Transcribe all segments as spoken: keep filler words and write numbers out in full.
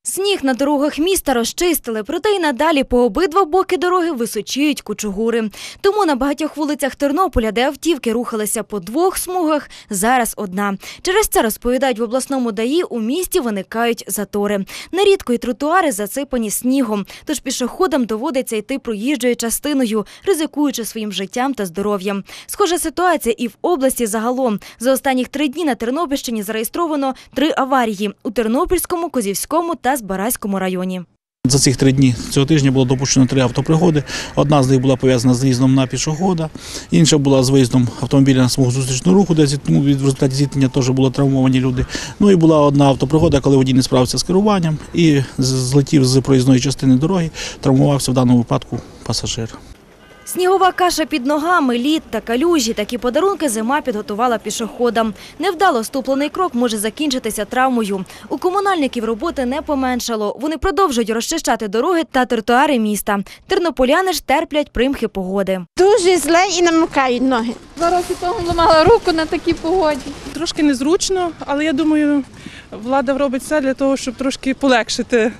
Сніг на дорогах міста розчистили, проте й надалі по обидва боки дороги височіють кучугури. Тому на багатьох вулицях Тернополя, де автівки рухалися по двох смугах, зараз одна. Через це, розповідають в обласному ДАІ, у місті виникають затори. Нерідко й тротуари засипані снігом, тож пішоходам доводиться йти проїжджою частиною, ризикуючи своїм життям та здоров'ям. Схожа ситуація і в області загалом. За останніх три дні на Тернопільщині зареєстровано три аварії – у Тернопільському, Козівському та Збаразькому районі. За цих три дні цього тижня було допущено три автопригоди. Одна з них була пов'язана з виїздом на пішохода, інша була з виїздом автомобіля на смугу зустрічного руху, де в результаті зіткнення теж були травмовані люди. Ну і була одна автопригода, коли водій не справився з керуванням і злетів з проїзної частини дороги, травмувався в даному випадку пасажир. Снігова каша під ногами, лід та калюжі – такі подарунки зима підготувала пішоходам. Невдало ступлений крок може закінчитися травмою. У комунальників роботи не поменшало. Вони продовжують розчищати дороги та тротуари міста. Тернополяни ж терплять примхи погоди. Дуже зле і намокають ноги. Два роки тому ламала руку на такій погоді. Трошки незручно, але я думаю, влада робить все для того, щоб трошки полегшити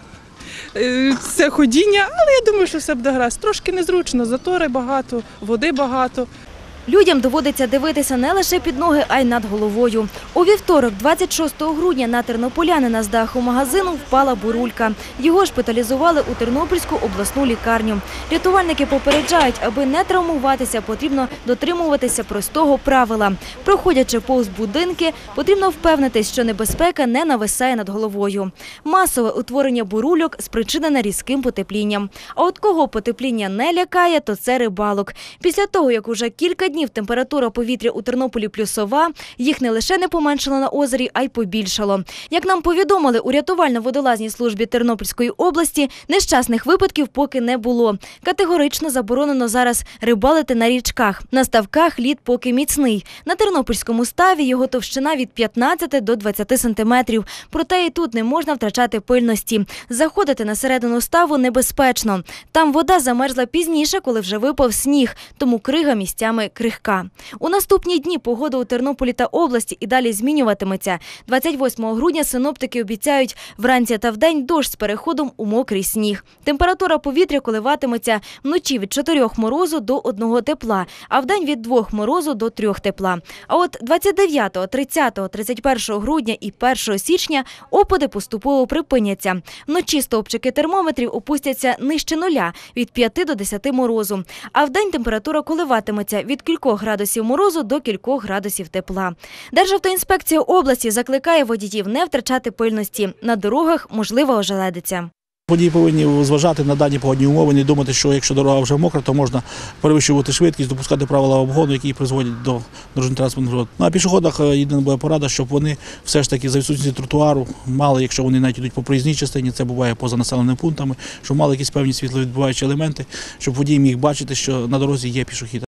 це ходіння, але я думаю, що все буде гаразд. Трошки незручно, затори багато, води багато. Людям доводиться дивитися не лише під ноги, а й над головою. У вівторок, двадцять шостого грудня, на тернополянина з даху магазину впала бурулька. Його шпиталізували у Тернопільську обласну лікарню. Рятувальники попереджають, аби не травмуватися, потрібно дотримуватися простого правила. Проходячи повз будинки, потрібно впевнитись, що небезпека не нависає над головою. Масове утворення бурульок спричинене різким потеплінням. А от кого потепління не лякає, то це рибалок. Після того, як уже кілька днів температура повітря у Тернополі плюсова, їх не лише не поменшало на озері, а й побільшало. Як нам повідомили у рятувально-водолазній службі Тернопільської області, нещасних випадків поки не було. Категорично заборонено зараз рибалити на річках. На ставках лід поки міцний. На Тернопільському ставі його товщина від п'ятнадцяти до двадцяти сантиметрів. Проте і тут не можна втрачати пильності. Заходити на середину ставу небезпечно. Там вода замерзла пізніше, коли вже випав сніг, тому крига місцями крихка. У наступні дні погода у Тернополі та області і далі змінюватиметься. двадцять восьмого грудня синоптики обіцяють вранці та вдень дощ з переходом у мокрий сніг. Температура повітря коливатиметься вночі від чотирьох морозу до одного тепла, а вдень від двох морозу до трьох тепла. А от двадцять дев'ятого, тридцятого, тридцять першого грудня і першого січня опади поступово припиняться. Вночі стовпчики термометрів опустяться нижче нуля – від п'яти до десяти морозу, а вдень температура коливатиметься від кількох градусів морозу до кількох градусів тепла. Державтоінспекція області закликає водіїв не втрачати пильності. На дорогах можлива ожеледиця. Водії повинні зважати на дані погодні умови, не думати, що якщо дорога вже мокра, то можна перевищувати швидкість, допускати правила обгону, які призводять до дорожньо-транспортних пригод. На пішоходах єдина буде порада, щоб вони все ж таки за відсутністю тротуару мали, якщо вони навіть йдуть по проїзній частині, це буває поза населеними пунктами, щоб мали якісь певні світловідбиваючі елементи, щоб водій міг бачити, що на дорозі є пішохід.